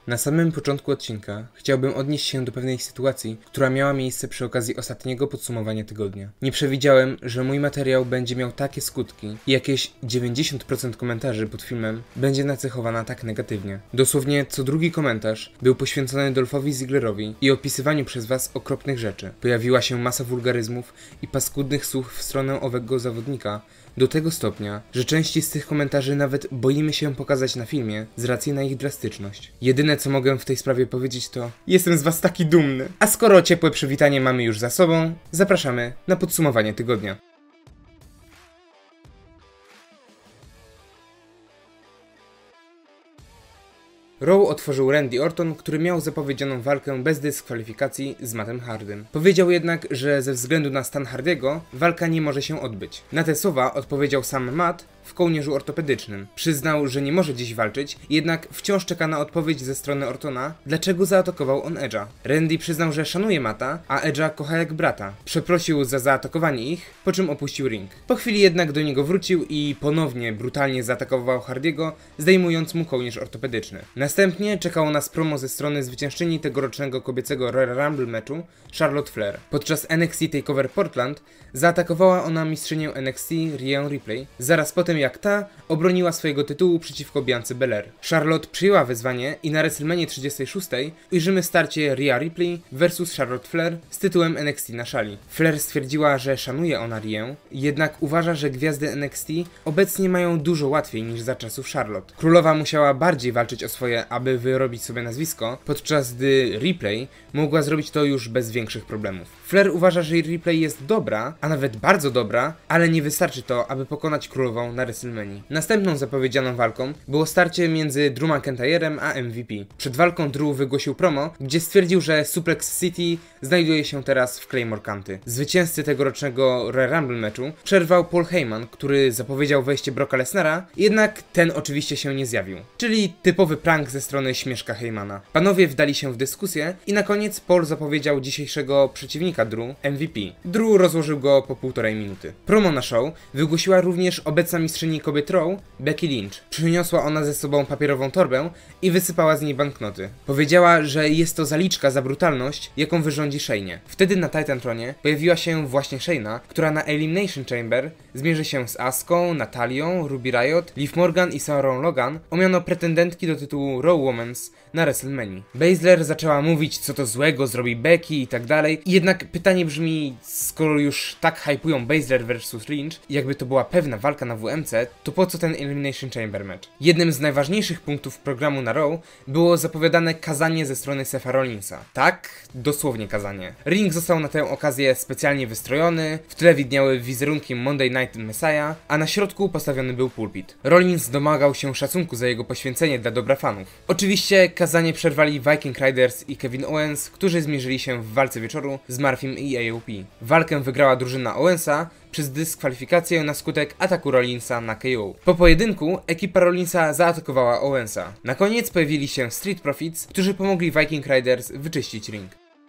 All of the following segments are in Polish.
Na samym początku odcinka chciałbym odnieść się do pewnej sytuacji, która miała miejsce przy okazji ostatniego podsumowania tygodnia. Nie przewidziałem, że mój materiał będzie miał takie skutki i jakieś 90% komentarzy pod filmem będzie nacechowana tak negatywnie. Dosłownie co drugi komentarz był poświęcony Dolphowi Zigglerowi i opisywaniu przez was okropnych rzeczy. Pojawiła się masa wulgaryzmów i paskudnych słów w stronę owego zawodnika, do tego stopnia, że części z tych komentarzy nawet boimy się pokazać na filmie z racji na ich drastyczność. Jedyne co mogę w tej sprawie powiedzieć to: jestem z was taki dumny. A skoro ciepłe przywitanie mamy już za sobą, zapraszamy na podsumowanie tygodnia. Raw otworzył Randy Orton, który miał zapowiedzianą walkę bez dyskwalifikacji z Mattem Hardym. Powiedział jednak, że ze względu na stan Hardy'ego walka nie może się odbyć. Na te słowa odpowiedział sam Matt w kołnierzu ortopedycznym. Przyznał, że nie może dziś walczyć, jednak wciąż czeka na odpowiedź ze strony Ortona, dlaczego zaatakował on Edge'a. Randy przyznał, że szanuje Matta, a Edge'a kocha jak brata. Przeprosił za zaatakowanie ich, po czym opuścił ring. Po chwili jednak do niego wrócił i ponownie brutalnie zaatakował Hardy'ego, zdejmując mu kołnierz ortopedyczny. Następnie czekało nas promo ze strony zwyciężczyni tegorocznego kobiecego Royal Rumble meczu, Charlotte Flair. Podczas NXT TakeOver Portland zaatakowała ona mistrzynię NXT Rhea Ripley, zaraz potem jak ta obroniła swojego tytułu przeciwko Biance Belair. Charlotte przyjęła wyzwanie i na WrestleMania 36 ujrzymy starcie Rhea Ripley vs Charlotte Flair z tytułem NXT na szali. Flair stwierdziła, że szanuje ona Rheę, jednak uważa, że gwiazdy NXT obecnie mają dużo łatwiej niż za czasów Charlotte. Królowa musiała bardziej walczyć o swoje, aby wyrobić sobie nazwisko, podczas gdy Ripley mogła zrobić to już bez większych problemów. Flair uważa, że Ripley jest dobra, a nawet bardzo dobra, ale nie wystarczy to, aby pokonać królową na WrestleMania. Następną zapowiedzianą walką było starcie między Drew McIntyrem a MVP. Przed walką Drew wygłosił promo, gdzie stwierdził, że Suplex City znajduje się teraz w Claymore County. Zwycięzcy tegorocznego Royal Rumble meczu przerwał Paul Heyman, który zapowiedział wejście Brocka Lesnara, jednak ten oczywiście się nie zjawił. Czyli typowy prank ze strony śmieszka Heymana. Panowie wdali się w dyskusję i na koniec Paul zapowiedział dzisiejszego przeciwnika Drew, MVP. Drew rozłożył go po 1,5 minuty. Promo na show wygłosiła również obecna mistrzyni kobiet Raw, Becky Lynch. Przyniosła ona ze sobą papierową torbę i wysypała z niej banknoty. Powiedziała, że jest to zaliczka za brutalność, jaką wyrządzi Shaynie. Wtedy na Titantronie pojawiła się właśnie Shayna, która na Elimination Chamber zmierzy się z Aską, Natalią, Ruby Riott, Liv Morgan i Sarah Logan o miano pretendentki do tytułu Raw Women's na WrestleMania. Baszler zaczęła mówić, co to złego zrobi Becky i tak dalej. Jednak pytanie brzmi, skoro już tak hypują Baszler vs Lynch, jakby to była pewna walka na WMC, to po co ten Elimination Chamber match? Jednym z najważniejszych punktów programu na Raw było zapowiadane kazanie ze strony Setha Rollinsa. Tak, dosłownie kazanie. Ring został na tę okazję specjalnie wystrojony, w tle widniały wizerunki Monday Night Messiah, a na środku postawiony był pulpit. Rollins domagał się szacunku za jego poświęcenie dla dobra fanów. Oczywiście kazanie przerwali Viking Raiders i Kevin Owens, którzy zmierzyli się w walce wieczoru z Murphym i AOP. Walkę wygrała drużyna Owensa przez dyskwalifikację na skutek ataku Rollinsa na KO. Po pojedynku ekipa Rollinsa zaatakowała Owensa. Na koniec pojawili się Street Profits, którzy pomogli Viking Raiders wyczyścić ring.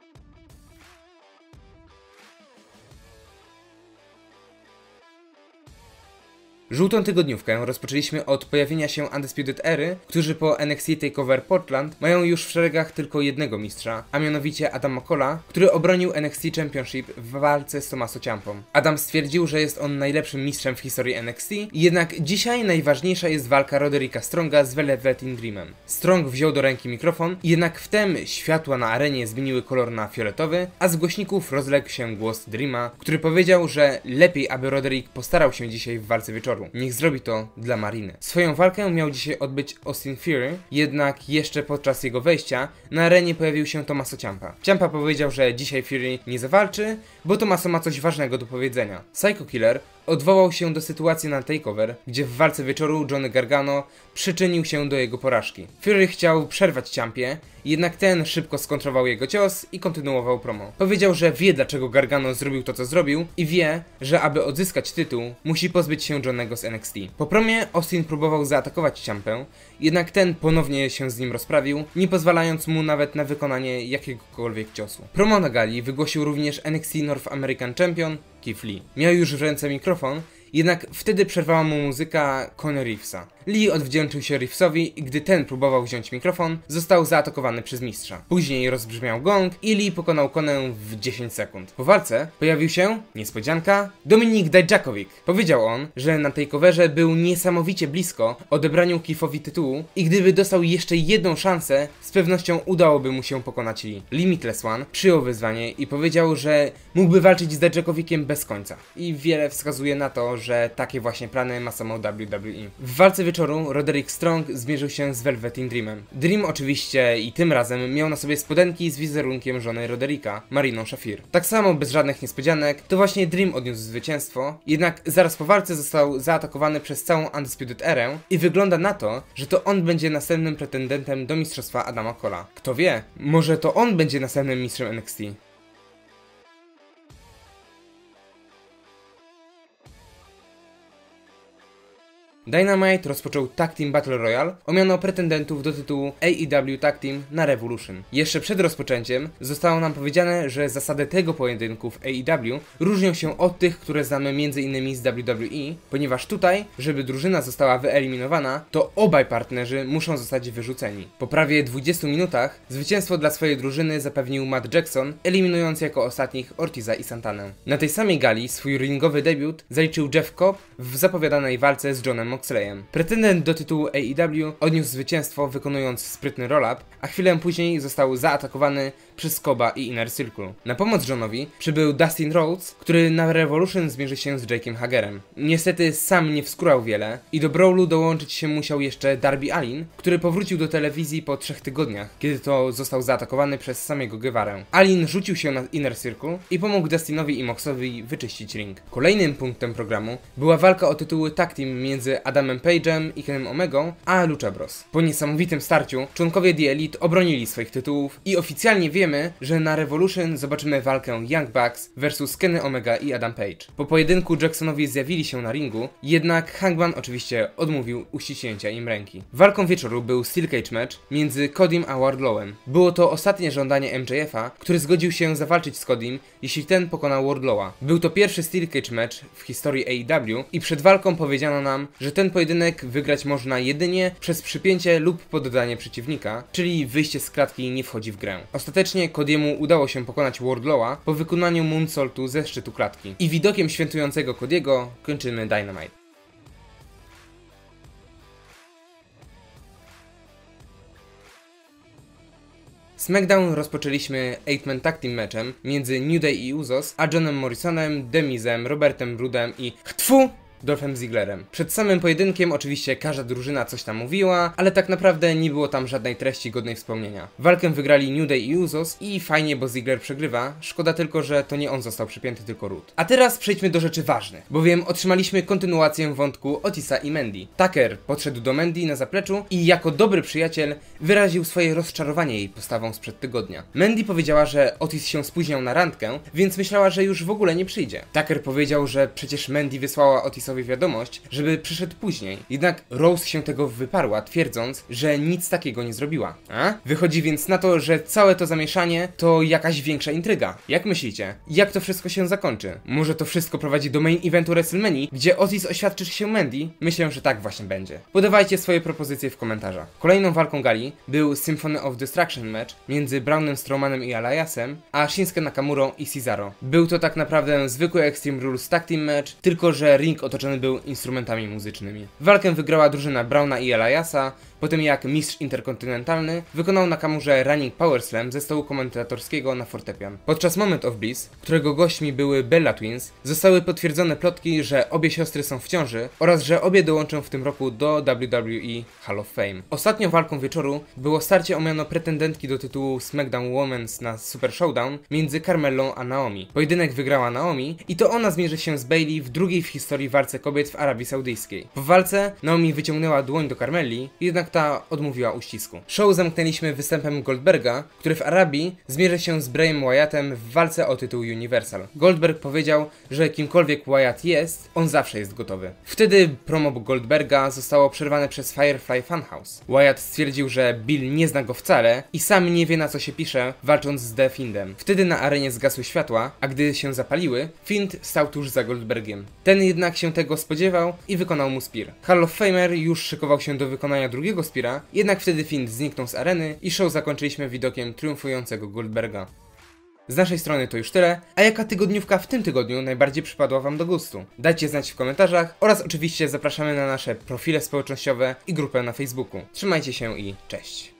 Żółtą tygodniówkę rozpoczęliśmy od pojawienia się Undisputed Ery, którzy po NXT TakeOver Portland mają już w szeregach tylko jednego mistrza, a mianowicie Adama Cole'a, który obronił NXT Championship w walce z Tommaso Ciampą. Adam stwierdził, że jest on najlepszym mistrzem w historii NXT, jednak dzisiaj najważniejsza jest walka Rodericka Stronga z Velveteen Dreamem. Strong wziął do ręki mikrofon, jednak wtem światła na arenie zmieniły kolor na fioletowy, a z głośników rozległ się głos Dreama, który powiedział, że lepiej aby Roderick postarał się dzisiaj w walce wieczoru. Niech zrobi to dla Mariny. Swoją walkę miał dzisiaj odbyć Austin Fury, jednak jeszcze podczas jego wejścia na arenie pojawił się Tommaso Ciampa. Ciampa powiedział, że dzisiaj Fury nie zawalczy, bo Tommaso ma coś ważnego do powiedzenia. Psycho Killer odwołał się do sytuacji na TakeOver, gdzie w walce wieczoru Johnny Gargano przyczynił się do jego porażki. Fury chciał przerwać Ciampie, jednak ten szybko skontrował jego cios i kontynuował promo. Powiedział, że wie dlaczego Gargano zrobił to co zrobił i wie, że aby odzyskać tytuł, musi pozbyć się Johnnego z NXT. Po promie Austin próbował zaatakować Ciampę, jednak ten ponownie się z nim rozprawił, nie pozwalając mu nawet na wykonanie jakiegokolwiek ciosu. Promo na gali wygłosił również NXT North American Champion Keith Lee. Miał już w ręce mikrofon jednak wtedy przerwała mu muzyka Conor Reevesa. Lee odwdzięczył się Reevesowi i gdy ten próbował wziąć mikrofon, został zaatakowany przez mistrza. Później rozbrzmiał gong i Lee pokonał Conę w 10 sekund. Po walce pojawił się, niespodzianka, Dominik Dijakovic. Powiedział on, że na tej coverze był niesamowicie blisko odebraniu Keithowi tytułu i gdyby dostał jeszcze jedną szansę, z pewnością udałoby mu się pokonać Lee. Limitless One przyjął wyzwanie i powiedział, że mógłby walczyć z Dijakoviciem bez końca. I wiele wskazuje na to, że takie właśnie plany ma samo WWE. W walce wieczoru Roderick Strong zmierzył się z Velveteen Dreamem. Dream oczywiście i tym razem miał na sobie spodenki z wizerunkiem żony Rodericka, Mariną Shafir. Tak samo bez żadnych niespodzianek, to właśnie Dream odniósł zwycięstwo, jednak zaraz po walce został zaatakowany przez całą Undisputed Erę i wygląda na to, że to on będzie następnym pretendentem do mistrzostwa Adama Cole'a. Kto wie, może to on będzie następnym mistrzem NXT. Dynamite rozpoczął Tag Team Battle Royale o miano pretendentów do tytułu AEW Tag Team na Revolution. Jeszcze przed rozpoczęciem zostało nam powiedziane, że zasady tego pojedynku w AEW różnią się od tych, które znamy m.in. z WWE, ponieważ tutaj, żeby drużyna została wyeliminowana, to obaj partnerzy muszą zostać wyrzuceni. Po prawie 20 minutach zwycięstwo dla swojej drużyny zapewnił Matt Jackson, eliminując jako ostatnich Ortiza i Santanę. Na tej samej gali swój ringowy debiut zaliczył Jeff Cobb w zapowiadanej walce z Johnem Moxleyem. Pretendent do tytułu AEW odniósł zwycięstwo wykonując sprytny roll-up, a chwilę później został zaatakowany przez Cobba i Inner Circle. Na pomoc Johnowi przybył Dustin Rhodes, który na Revolution zmierzy się z Jake'em Hagerem. Niestety sam nie wskurał wiele i do brawlu dołączyć się musiał jeszcze Darby Allin, który powrócił do telewizji po 3 tygodniach, kiedy to został zaatakowany przez samego Guevarę. Allin rzucił się na Inner Circle i pomógł Dustinowi i Moxowi wyczyścić ring. Kolejnym punktem programu była walka o tytuły tag team między Adamem Page'em i Kenem Omegą a Lucha Bros. Po niesamowitym starciu członkowie The Elite obronili swoich tytułów i oficjalnie wiemy, że na Revolution zobaczymy walkę Young Bucks vs Kenny Omega i Adam Page. Po pojedynku Jacksonowie zjawili się na ringu, jednak Hangman oczywiście odmówił uściśnięcia im ręki. Walką wieczoru był Steel Cage match między Codym a Wardlowem. Było to ostatnie żądanie MJF-a, który zgodził się zawalczyć z Codym, jeśli ten pokonał Wardlowa. Był to pierwszy Steel Cage match w historii AEW i przed walką powiedziano nam, że ten pojedynek wygrać można jedynie przez przypięcie lub poddanie przeciwnika, czyli wyjście z klatki nie wchodzi w grę. Ostatecznie Cody'emu udało się pokonać Wardlowa po wykonaniu moonsaultu ze szczytu klatki. I widokiem świętującego Cody'ego kończymy Dynamite. SmackDown rozpoczęliśmy 8-man tag team matchem między New Day i Usos, a Johnem Morrisonem, The Mizem, Robertem Roodem i Dolphem Zigglerem. Przed samym pojedynkiem oczywiście każda drużyna coś tam mówiła, ale tak naprawdę nie było tam żadnej treści godnej wspomnienia. Walkę wygrali New Day i Usos i fajnie, bo Ziggler przegrywa, szkoda tylko, że to nie on został przypięty, tylko Roode. A teraz przejdźmy do rzeczy ważnych, bowiem otrzymaliśmy kontynuację wątku Otisa i Mandy. Tucker podszedł do Mandy na zapleczu i jako dobry przyjaciel wyraził swoje rozczarowanie jej postawą sprzed tygodnia. Mandy powiedziała, że Otis się spóźniał na randkę, więc myślała, że już w ogóle nie przyjdzie. Tucker powiedział, że przecież Mandy wysłała Otisowi wiadomość, żeby przyszedł później. Jednak Rose się tego wyparła, twierdząc, że nic takiego nie zrobiła. A? Wychodzi więc na to, że całe to zamieszanie to jakaś większa intryga. Jak myślicie? Jak to wszystko się zakończy? Może to wszystko prowadzi do main eventu WrestleMania, gdzie Otis oświadczy się Mandy? Myślę, że tak właśnie będzie. Podawajcie swoje propozycje w komentarzach. Kolejną walką gali był Symphony of Destruction match między Brownem Strowmanem i Eliasem, a Shinsuke Nakamurą i Cesaro. Był to tak naprawdę zwykły Extreme Rules tag team match, tylko że ring otoczony był instrumentami muzycznymi. Walkę wygrała drużyna Browna i Eliasa, po tym jak mistrz interkontynentalny wykonał Nakamurze running power slam ze stołu komentatorskiego na fortepian. Podczas Moment of Bliss, którego gośćmi były Bella Twins, zostały potwierdzone plotki, że obie siostry są w ciąży oraz że obie dołączą w tym roku do WWE Hall of Fame. Ostatnią walką wieczoru było starcie o miano pretendentki do tytułu SmackDown Women's na Super Showdown między Carmellą a Naomi. Pojedynek wygrała Naomi i to ona zmierzy się z Bayley w drugiej w historii walce kobiet w Arabii Saudyjskiej. Po walce Naomi wyciągnęła dłoń do Carmelli, jednak jednak ta odmówiła uścisku. Show zamknęliśmy występem Goldberga, który w Arabii zmierzy się z Brayem Wyattem w walce o tytuł Universal. Goldberg powiedział, że kimkolwiek Wyatt jest, on zawsze jest gotowy. Wtedy promo Goldberga zostało przerwane przez Firefly Funhouse. Wyatt stwierdził, że Bill nie zna go wcale i sam nie wie, na co się pisze, walcząc z The Findem. Wtedy na arenie zgasły światła, a gdy się zapaliły, Find stał tuż za Goldbergiem. Ten jednak się tego spodziewał i wykonał mu spear. Hall of Famer już szykował się do wykonania drugiego speara, jednak wtedy Find zniknął z areny i show zakończyliśmy widokiem triumfującego Goldberga. Z naszej strony to już tyle, a jaka tygodniówka w tym tygodniu najbardziej przypadła wam do gustu? Dajcie znać w komentarzach oraz oczywiście zapraszamy na nasze profile społecznościowe i grupę na Facebooku. Trzymajcie się i cześć!